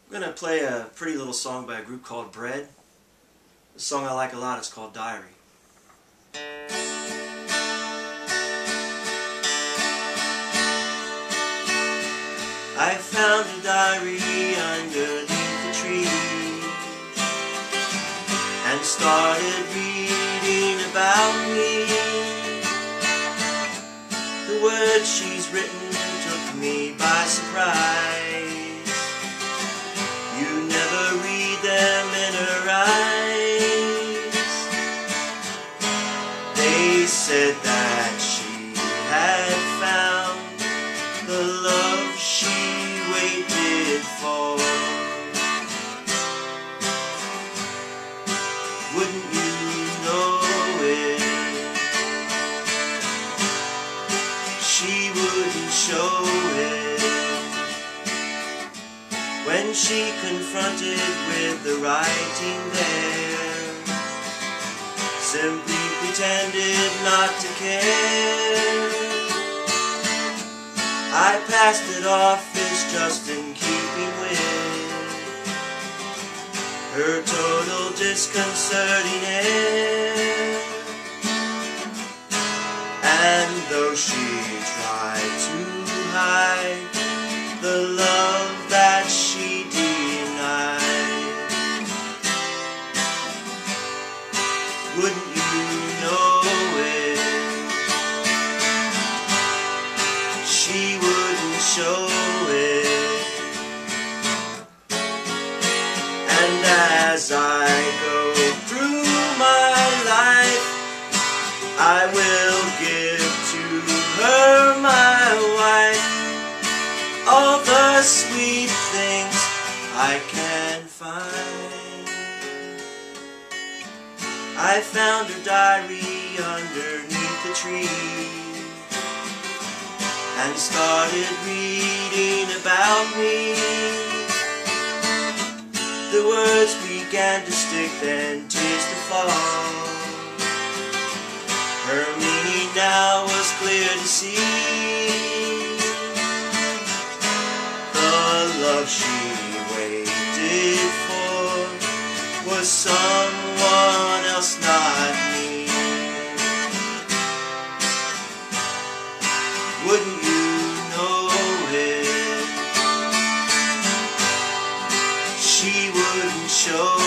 I'm going to play a pretty little song by a group called Bread. The song I like a lot is called Diary. I found a diary underneath the tree and started reading about me. The words she's written took me by surprise. You never read them in her eyes. They said that she had found the love she waited for. Wouldn't you know it? She wouldn't show it. When she confronted with the writing there, simply pretended not to care. I passed it off as just in keeping with her total disconcerting air. And though she tried to hide the love that she denied, wouldn't you know it? She wouldn't show it. And as I go through my life, I will give to her, my wife, all the sweet things I can find. I found her diary underneath the tree and started reading about me. The words began to stick, then tears to fall. Her meaning now was clear to see. The love she waited for was someone else, not me. Wouldn't you know it? She wouldn't show